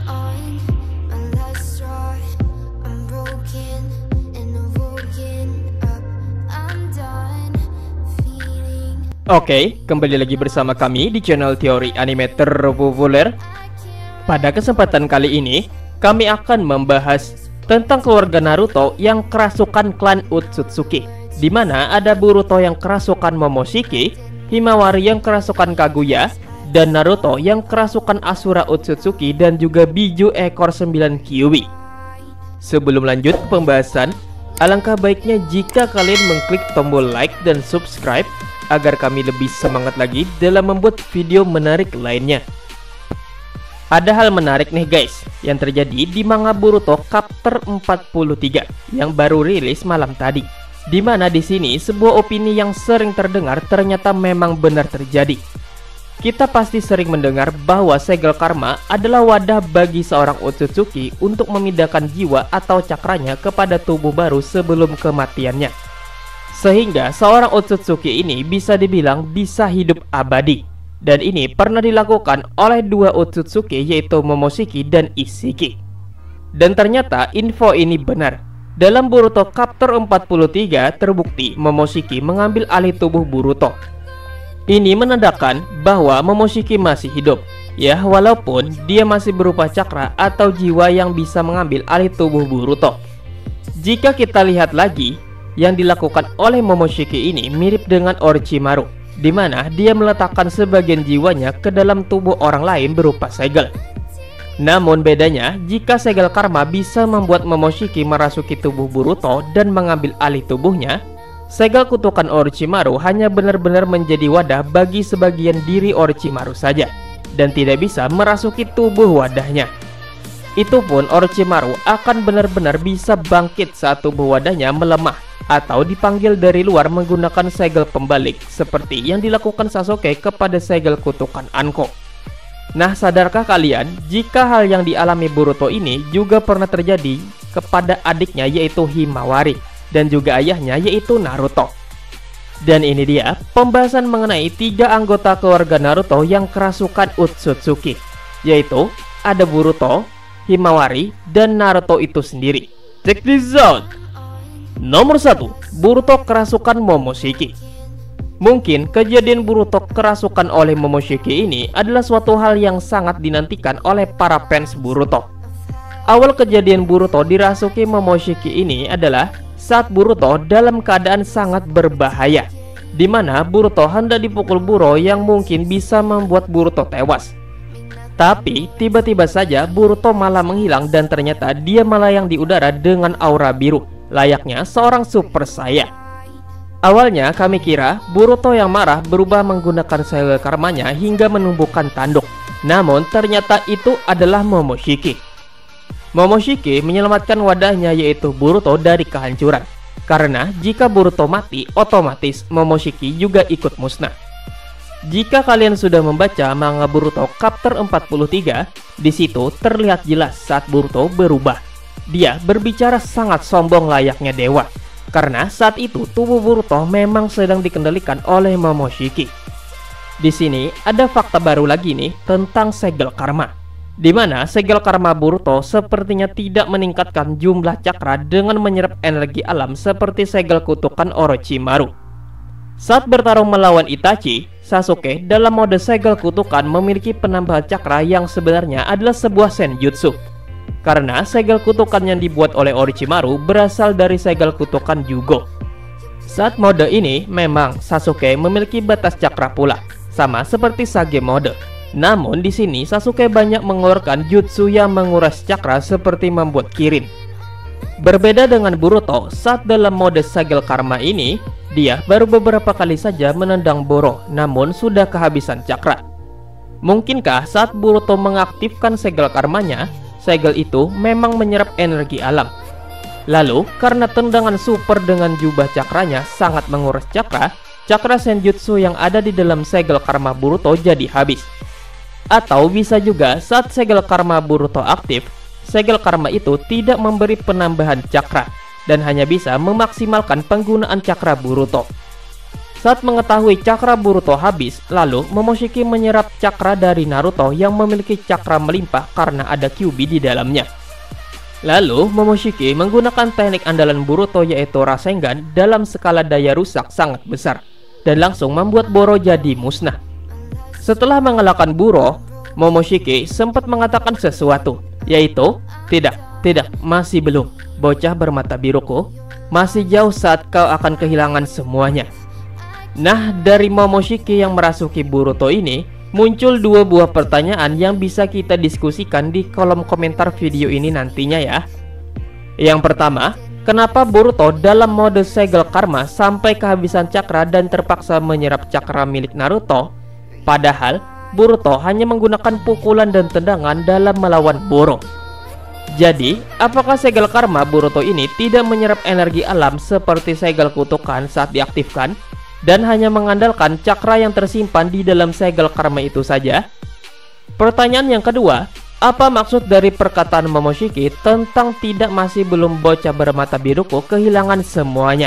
Oke, kembali lagi bersama kami di channel Teori Anime Terpopuler. Pada kesempatan kali ini, kami akan membahas tentang keluarga Naruto yang kerasukan klan Otsutsuki, di mana ada Boruto yang kerasukan Momoshiki, Himawari yang kerasukan Kaguya, dan Naruto yang kerasukan Asura Otsutsuki dan juga Biju ekor 9 Kyuubi. Sebelum lanjut ke pembahasan, alangkah baiknya jika kalian mengklik tombol like dan subscribe agar kami lebih semangat lagi dalam membuat video menarik lainnya. Ada hal menarik nih guys yang terjadi di manga Boruto chapter 43 yang baru rilis malam tadi, di mana di sini sebuah opini yang sering terdengar ternyata memang benar terjadi. Kita pasti sering mendengar bahwa segel karma adalah wadah bagi seorang Otsutsuki untuk memindahkan jiwa atau cakranya kepada tubuh baru sebelum kematiannya, sehingga seorang Otsutsuki ini bisa dibilang bisa hidup abadi. Dan ini pernah dilakukan oleh dua Otsutsuki, yaitu Momoshiki dan Isshiki. Dan ternyata info ini benar. Dalam Boruto chapter 43 terbukti Momoshiki mengambil alih tubuh Boruto. Ini menandakan bahwa Momoshiki masih hidup, ya, walaupun dia masih berupa cakra atau jiwa yang bisa mengambil alih tubuh Boruto. Jika kita lihat lagi, yang dilakukan oleh Momoshiki ini mirip dengan Orochimaru, di mana dia meletakkan sebagian jiwanya ke dalam tubuh orang lain berupa segel. Namun bedanya, jika segel karma bisa membuat Momoshiki merasuki tubuh Boruto dan mengambil alih tubuhnya, segel kutukan Orochimaru hanya benar-benar menjadi wadah bagi sebagian diri Orochimaru saja, dan tidak bisa merasuki tubuh wadahnya. Itu pun Orochimaru akan benar-benar bisa bangkit saat tubuh wadahnya melemah atau dipanggil dari luar menggunakan segel pembalik seperti yang dilakukan Sasuke kepada segel kutukan Anko. Nah, sadarkah kalian jika hal yang dialami Boruto ini juga pernah terjadi kepada adiknya, yaitu Himawari, dan juga ayahnya, yaitu Naruto. Dan ini dia pembahasan mengenai 3 anggota keluarga Naruto yang kerasukan Otsutsuki, yaitu ada Boruto, Himawari, dan Naruto itu sendiri. Check this out. Nomor 1, Boruto kerasukan Momoshiki. Mungkin kejadian Boruto kerasukan oleh Momoshiki ini adalah suatu hal yang sangat dinantikan oleh para fans Boruto. Awal kejadian Boruto dirasuki Momoshiki ini adalah saat Boruto dalam keadaan sangat berbahaya, di mana Boruto hendak dipukul Buro yang mungkin bisa membuat Boruto tewas. Tapi tiba-tiba saja Boruto malah menghilang dan ternyata dia melayang di udara dengan aura biru, layaknya seorang super saya. Awalnya kami kira Boruto yang marah berubah menggunakan segel karmanya hingga menumbuhkan tanduk. Namun ternyata itu adalah Momoshiki. Momoshiki menyelamatkan wadahnya, yaitu Boruto, dari kehancuran. Karena jika Boruto mati, otomatis Momoshiki juga ikut musnah. Jika kalian sudah membaca manga Boruto chapter 43, di situ terlihat jelas saat Boruto berubah. Dia berbicara sangat sombong layaknya dewa, karena saat itu tubuh Boruto memang sedang dikendalikan oleh Momoshiki. Di sini ada fakta baru lagi nih tentang segel karma, di mana segel karma Boruto sepertinya tidak meningkatkan jumlah cakra dengan menyerap energi alam seperti segel kutukan Orochimaru. Saat bertarung melawan Itachi, Sasuke dalam mode segel kutukan memiliki penambahan cakra yang sebenarnya adalah sebuah senjutsu, karena segel kutukan yang dibuat oleh Orochimaru berasal dari segel kutukan Jugo. Saat mode ini memang Sasuke memiliki batas cakra pula, sama seperti Sage mode. Namun di sini Sasuke banyak mengeluarkan jutsu yang menguras cakra seperti membuat Kirin. Berbeda dengan Boruto, saat dalam mode segel karma ini, dia baru beberapa kali saja menendang Boro, namun sudah kehabisan cakra. Mungkinkah saat Boruto mengaktifkan segel karmanya, segel itu memang menyerap energi alam? Lalu karena tendangan super dengan jubah cakranya sangat menguras cakra, cakra senjutsu yang ada di dalam segel karma Boruto jadi habis. Atau bisa juga saat segel karma Boruto aktif, segel karma itu tidak memberi penambahan cakra dan hanya bisa memaksimalkan penggunaan cakra Boruto. Saat mengetahui cakra Boruto habis, lalu Momoshiki menyerap cakra dari Naruto yang memiliki cakra melimpah karena ada Kyuubi di dalamnya. Lalu Momoshiki menggunakan teknik andalan Boruto yaitu Rasengan dalam skala daya rusak sangat besar dan langsung membuat Boro jadi musnah. Setelah mengalahkan Boro, Momoshiki sempat mengatakan sesuatu, yaitu, Tidak, masih belum, bocah bermata biruku, masih jauh saat kau akan kehilangan semuanya." Nah, dari Momoshiki yang merasuki Boruto ini, muncul dua buah pertanyaan yang bisa kita diskusikan di kolom komentar video ini nantinya ya. Yang pertama, kenapa Boruto dalam mode segel karma sampai kehabisan cakra dan terpaksa menyerap cakra milik Naruto? Padahal, Boruto hanya menggunakan pukulan dan tendangan dalam melawan Boro. Jadi, apakah segel karma Boruto ini tidak menyerap energi alam seperti segel kutukan saat diaktifkan? Dan hanya mengandalkan cakra yang tersimpan di dalam segel karma itu saja? Pertanyaan yang kedua, apa maksud dari perkataan Momoshiki tentang masih belum bocah bermata biruku kehilangan semuanya?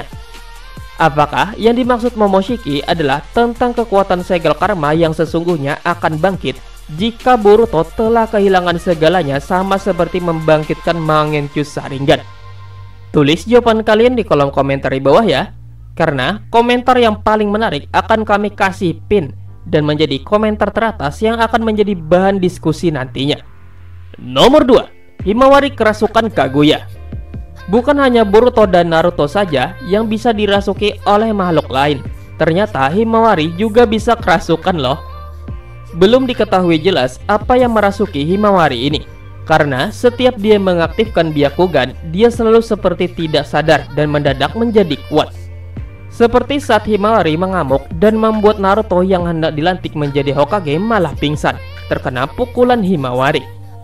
Apakah yang dimaksud Momoshiki adalah tentang kekuatan segel karma yang sesungguhnya akan bangkit jika Boruto telah kehilangan segalanya, sama seperti membangkitkan Mangekyou Sharingan? Tulis jawaban kalian di kolom komentar di bawah ya. Karena komentar yang paling menarik akan kami kasih pin dan menjadi komentar teratas yang akan menjadi bahan diskusi nantinya. Nomor 2, Himawari kerasukan Kaguya. Bukan hanya Boruto dan Naruto saja yang bisa dirasuki oleh makhluk lain. Ternyata Himawari juga bisa kerasukan loh. Belum diketahui jelas apa yang merasuki Himawari ini, karena setiap dia mengaktifkan Byakugan, dia selalu seperti tidak sadar dan mendadak menjadi kuat. Seperti saat Himawari mengamuk dan membuat Naruto yang hendak dilantik menjadi Hokage malah pingsan terkena pukulan Himawari.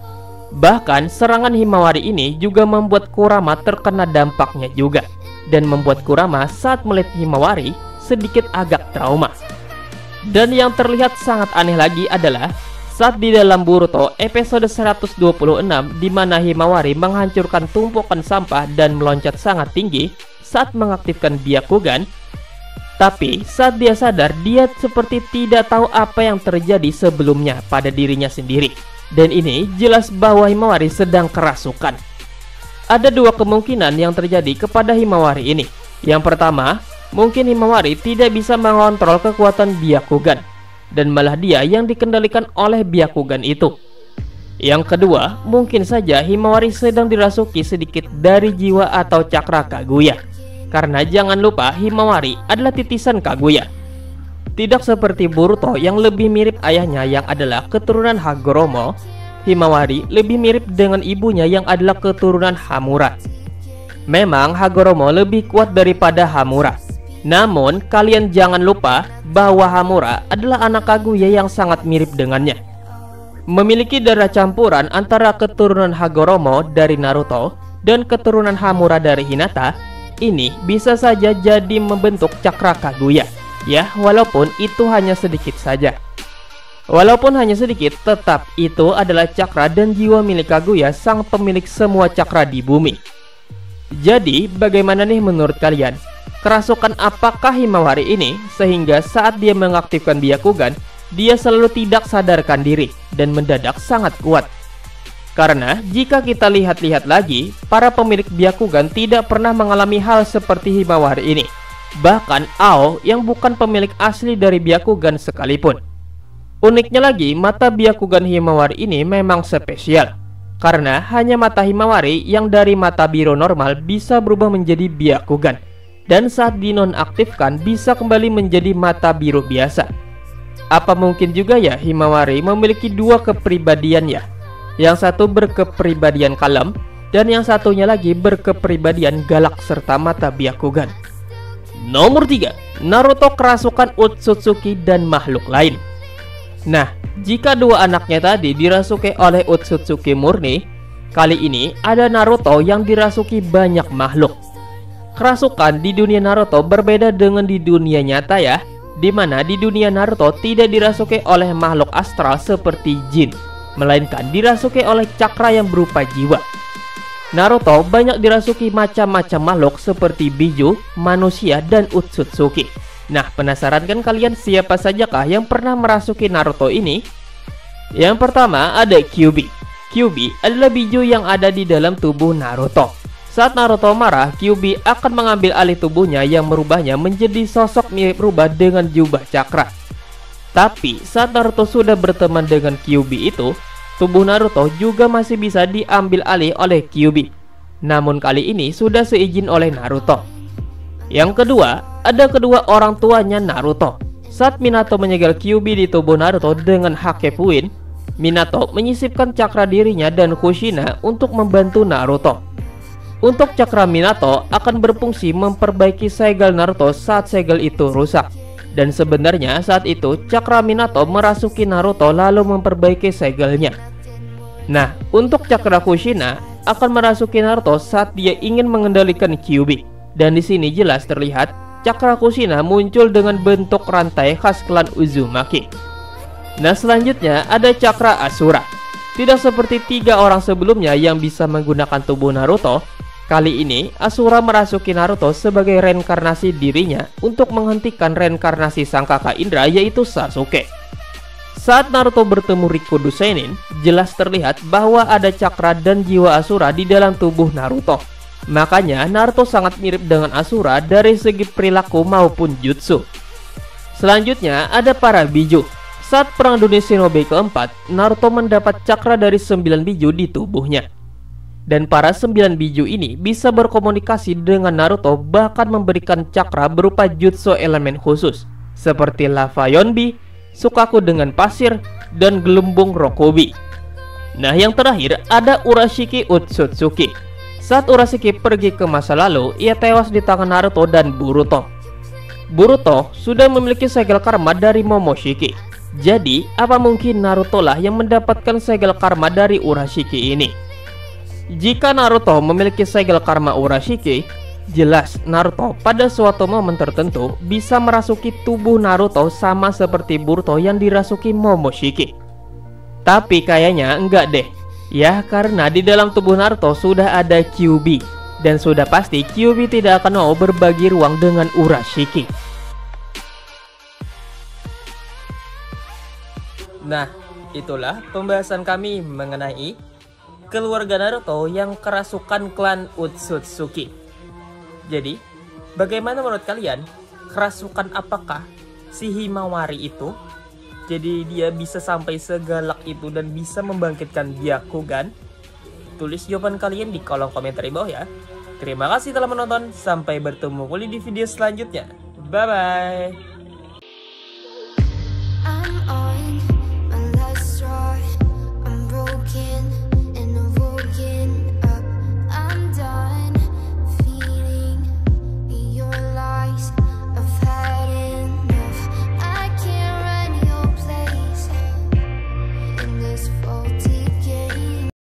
Bahkan serangan Himawari ini juga membuat Kurama terkena dampaknya juga, dan membuat Kurama saat melihat Himawari sedikit agak trauma. Dan yang terlihat sangat aneh lagi adalah saat di dalam Boruto episode 126, di mana Himawari menghancurkan tumpukan sampah dan meloncat sangat tinggi saat mengaktifkan Byakugan. Tapi saat dia sadar, dia seperti tidak tahu apa yang terjadi sebelumnya pada dirinya sendiri. Dan ini jelas bahwa Himawari sedang kerasukan. Ada dua kemungkinan yang terjadi kepada Himawari ini. Yang pertama, mungkin Himawari tidak bisa mengontrol kekuatan Byakugan, dan malah dia yang dikendalikan oleh Byakugan itu. Yang kedua, mungkin saja Himawari sedang dirasuki sedikit dari jiwa atau cakra Kaguya. Karena jangan lupa, Himawari adalah titisan Kaguya. Tidak seperti Boruto yang lebih mirip ayahnya yang adalah keturunan Hagoromo, Himawari lebih mirip dengan ibunya yang adalah keturunan Hamura. Memang Hagoromo lebih kuat daripada Hamura. Namun kalian jangan lupa bahwa Hamura adalah anak Kaguya yang sangat mirip dengannya. Memiliki darah campuran antara keturunan Hagoromo dari Naruto dan keturunan Hamura dari Hinata. Ini bisa saja jadi membentuk cakra Kaguya. Ya, walaupun itu hanya sedikit saja. Walaupun hanya sedikit, tetap itu adalah cakra dan jiwa milik Kaguya, sang pemilik semua cakra di bumi. Jadi, bagaimana nih menurut kalian? Kerasukan apakah Himawari ini sehingga saat dia mengaktifkan Byakugan, dia selalu tidak sadarkan diri dan mendadak sangat kuat? Karena jika kita lihat-lihat lagi, para pemilik Byakugan tidak pernah mengalami hal seperti Himawari ini. Bahkan Ao yang bukan pemilik asli dari Byakugan sekalipun. Uniknya lagi, mata Byakugan Himawari ini memang spesial. Karena hanya mata Himawari yang dari mata biru normal bisa berubah menjadi Byakugan. Dan saat dinonaktifkan bisa kembali menjadi mata biru biasa. Apa mungkin juga ya Himawari memiliki dua kepribadian ya? Yang satu berkepribadian kalem, dan yang satunya lagi berkepribadian galak serta mata Byakugan. Nomor 3, Naruto kerasukan Otsutsuki dan makhluk lain. Nah, jika dua anaknya tadi dirasuki oleh Otsutsuki murni, kali ini ada Naruto yang dirasuki banyak makhluk. Kerasukan di dunia Naruto berbeda dengan di dunia nyata ya, dimana di dunia Naruto tidak dirasuki oleh makhluk astral seperti jin, melainkan dirasuki oleh cakra yang berupa jiwa. Naruto banyak dirasuki macam-macam makhluk seperti Biju, manusia, dan Otsutsuki. Nah, penasaran kan kalian siapa sajakah yang pernah merasuki Naruto ini? Yang pertama ada Kyuubi. Kyuubi adalah biju yang ada di dalam tubuh Naruto. Saat Naruto marah, Kyuubi akan mengambil alih tubuhnya yang merubahnya menjadi sosok mirip rubah dengan jubah cakra. Tapi saat Naruto sudah berteman dengan Kyuubi itu, tubuh Naruto juga masih bisa diambil alih oleh Kyuubi. Namun kali ini sudah seizin oleh Naruto. Yang kedua, ada kedua orang tuanya Naruto. Saat Minato menyegel Kyuubi di tubuh Naruto dengan Hakebuin, Minato menyisipkan cakra dirinya dan Kushina untuk membantu Naruto. Untuk cakra Minato akan berfungsi memperbaiki segel Naruto saat segel itu rusak. Dan sebenarnya saat itu cakra Minato merasuki Naruto lalu memperbaiki segelnya. Nah, untuk cakra Kushina akan merasuki Naruto saat dia ingin mengendalikan Kyuubi. Dan di sini jelas terlihat cakra Kushina muncul dengan bentuk rantai khas klan Uzumaki. Nah, selanjutnya ada cakra Asura. Tidak seperti 3 orang sebelumnya yang bisa menggunakan tubuh Naruto, kali ini Asura merasuki Naruto sebagai reinkarnasi dirinya untuk menghentikan reinkarnasi sang kakak Indra yaitu Sasuke. Saat Naruto bertemu Rikudo Senin, jelas terlihat bahwa ada cakra dan jiwa Asura di dalam tubuh Naruto. Makanya Naruto sangat mirip dengan Asura dari segi perilaku maupun jutsu. Selanjutnya ada para biju. Saat perang dunia Shinobi keempat, Naruto mendapat cakra dari 9 biju di tubuhnya. Dan para 9 biju ini bisa berkomunikasi dengan Naruto, bahkan memberikan cakra berupa jutsu elemen khusus seperti lava Yonbi, Sukaku dengan pasir, dan gelembung Rokobi. Nah, yang terakhir ada Urashiki Utsutsuki. Saat Urashiki pergi ke masa lalu, ia tewas di tangan Naruto dan Boruto. Boruto sudah memiliki segel karma dari Momoshiki. Jadi, apa mungkin Naruto lah yang mendapatkan segel karma dari Urashiki ini? Jika Naruto memiliki segel karma Urashiki, jelas Naruto pada suatu momen tertentu bisa merasuki tubuh Naruto sama seperti Boruto yang dirasuki Momoshiki. Tapi kayaknya enggak deh. Ya, karena di dalam tubuh Naruto sudah ada Kyuubi. Dan sudah pasti Kyuubi tidak akan mau berbagi ruang dengan Urashiki. Nah, itulah pembahasan kami mengenai keluarga Naruto yang kerasukan klan Utsutsuki. Jadi, bagaimana menurut kalian? Kerasukan apakah si Himawari itu? Jadi dia bisa sampai segalak itu dan bisa membangkitkan Byakugan? Tulis jawaban kalian di kolom komentar di bawah ya. Terima kasih telah menonton. Sampai bertemu kembali di video selanjutnya. Bye bye.